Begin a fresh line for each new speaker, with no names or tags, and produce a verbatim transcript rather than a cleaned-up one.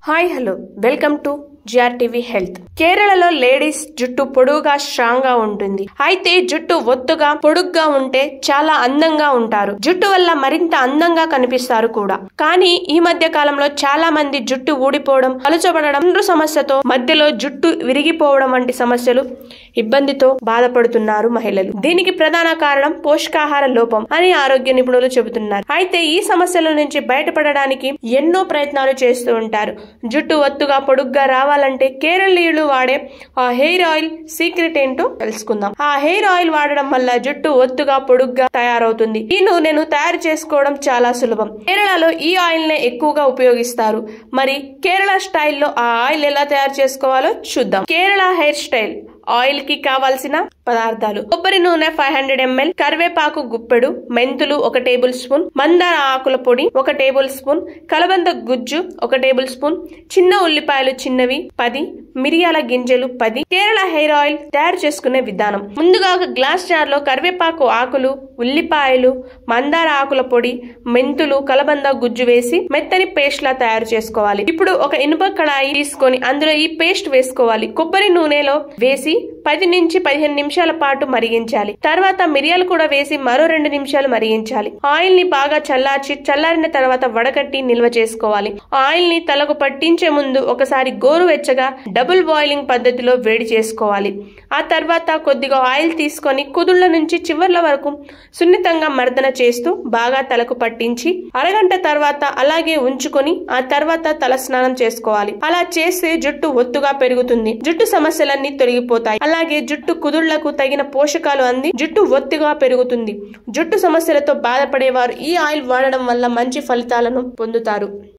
Hi hello welcome to GRTV health. కేరళలో ladies జుట్టు పొడుగుగా స్ట్రాంగ్ గా ఉంటుంది. అయితే జుట్టు ఒత్తుగా పొడుగ్గా ఉంటే చాలా అందంగా ఉంటారు. జుట్టు వల్ల మరింత అందంగా కనిపిస్తారు కూడా. కానీ ఈ మధ్య కాలంలో చాలా మంది జుట్టు ఊడిపోవడం, పలుచబడడం, సమస్యతో మధ్యలో జుట్టు విరిగిపోవడం వంటి సమస్యలు ఇబ్బందితో బాధపడుతున్నారు మహిళలు. దీనికి ప్రధాన కారణం పోషకాహార లోపం అని ఆరోగ్య నిపుణులు చెబుతున్నారు. అయితే ఈ సమస్యల నుంచి బయటపడడానికి ఎన్నో ప్రయత్నాలు చేస్తూ ఉంటారు. జుట్టు ఒత్తుగా పొడుగ్గా రావాలి అంటే కేరళీయులు వాడే ఆ హెయిర్ ఆయిల్ సీక్రెట్ ఏంటో తెలుసుకుందాం. ఆ హెయిర్ ఆయిల్ వాడడం వల్ల జుట్టు ఒత్తుగా పొడుగ్గా తయారవుతుంది. ఈ నూనెను తయారు చేసుకోవడం చాలా సులభం. కేరళలో ఈ ఆయిల్ నే ఎక్కువగా ఉపయోగిస్తారు. మరి కేరళ స్టైల్లో ఆ ఆయిల్ ఎలా తయారు చేసుకోవాలో చూద్దాం. కేరళ హెయిర్ స్టైల్ ఆయిల్ కి కావాల్సిన పదార్థాలు: కొబ్బరి నూనె ఫైవ్ హండ్రెడ్ ఎంఎల్, కరివేపాకు గుప్పెడు, మెంతులు ఒక టేబుల్ స్పూన్, మందార ఆకుల పొడి ఒక టేబుల్ స్పూన్, కలబంద గుజ్జు ఒక టేబుల్ స్పూన్, చిన్న ఉల్లిపాయలు చిన్నవి పది, మిరియాల గింజలు పది. కేరళ హెయిర్ ఆయిల్ తయారు చేసుకునే విధానం: ముందుగా ఒక గ్లాస్ జార్ లో కరివేపాకు ఆకులు, ఉల్లిపాయలు, మందార ఆకుల పొడి, మెంతులు, కలబంద గుజ్జు వేసి మెత్తని పేస్ట్ లా తయారు చేసుకోవాలి. ఇప్పుడు ఒక ఇనుప కడాయి తీసుకొని అందులో ఈ పేస్ట్ వేసుకోవాలి. కొబ్బరి నూనెలో వేసి పది నుంచి పదిహేను నిమిషాల పాటు మరిగించాలి. తర్వాత మిరియాలు కూడా వేసి మరో రెండు నిమిషాలు మరిగించాలి. ఆయిల్ ని బాగా చల్లార్చి చల్లారిన తర్వాత వడకట్టి నిల్వ చేసుకోవాలి. ఆయిల్ ని తలకు పట్టించే ముందు ఒకసారి గోరువెచ్చగా డబుల్ బాయిలింగ్ పద్ధతిలో వేడి చేసుకోవాలి. ఆ తర్వాత కొద్దిగా ఆయిల్ తీసుకొని కుదుళ్ల నుంచి చివర్ల వరకు సున్నితంగా మర్దన చేస్తూ బాగా తలకు పట్టించి అరగంట తర్వాత అలాగే ఉంచుకొని ఆ తర్వాత తల స్నానం చేసుకోవాలి. అలా చేస్తే జుట్టు ఒత్తుగా పెరుగుతుంది. జుట్టు సమస్యలన్నీ తొలగిపోతాయి. అలాగే జుట్టు కుదుళ్లకు తగిన పోషకాలు అంది జుట్టు ఒత్తుగా పెరుగుతుంది. జుట్టు సమస్యలతో బాధపడేవారు ఈ ఆయిల్ వాడడం వల్ల మంచి ఫలితాలను పొందుతారు.